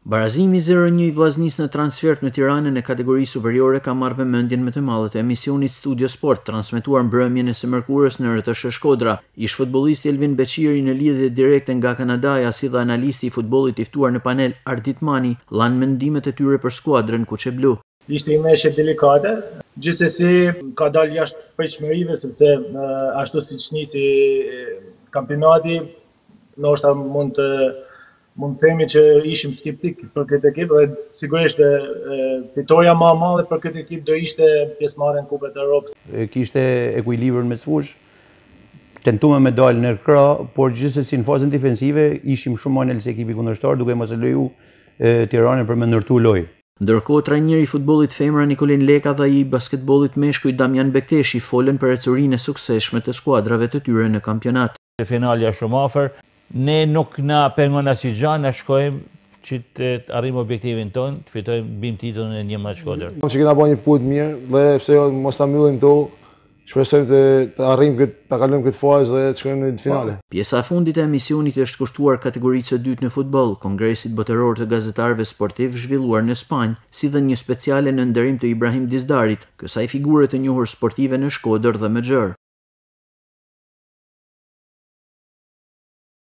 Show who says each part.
Speaker 1: Barazimi 0-1 i Vllaznisë në transfert në Tiranën e kategorisë superiore ka marrë vëmendjen më të madhe të emisionit Studio Sport, transmetuar mbrëmjen e së mërkurës në RTS Shkodra. Ish futbollisti Elvin Beqiri në lidhje direkte nga Kanadaja, si dhe analisti i futbollit i ftuar në panel Ardit Mani, lanë mendimet e tyre për skuadrën kuqeblu.
Speaker 2: Ishte një meshje delikate, gjithsesi ka dalë jashtë pritshmërive sepse ashtu siç nisi kampionati, ndoshta mund të themi që ishim skeptik për këtë ekip dhe sigurisht fitoria më e madhe për këtë ekip do ishte pjesëmarrja në Kupën e Evropës.
Speaker 3: Kishte ekuilibër mes fush, tentuam me dalë në krah, por gjithsesi në fazën defensive ishim shumë anel se ekipi kundërshtar, duke mos e leju Tiranën për me ndërtu lojë.
Speaker 1: Ndërkohë, trajneri i futbollit femra Nikolin Leka dhe i basketbollit meshkuj Damian Bekteshi folën për ecurinë e suksesshme të skuadrave të tyre në kampionat.
Speaker 4: Finalja shumë afër, ne nuk na pengon asnjë gjë, na shkojmë që të arrijmë objektivin tonë, të fitojmë bim titullin e 11 Shkodër.
Speaker 5: Që kena bërë një punë mirë dhe pse jo mos ta mbyllim këtu, shpresojmë të arrijmë ta kalojmë këtë fazë dhe të shkojmë në finale.
Speaker 1: Pjesa e fundit e emisionit është kushtuar kategorisë së dytë në futboll, Kongresit Botëror të Gazetarëve Sportiv zhvilluar në Spanjë, si dhe një speciale në nderim të Ibrahim Dizdarit, kësaj figure të njohur sportive në Shkodër dhe Mexher.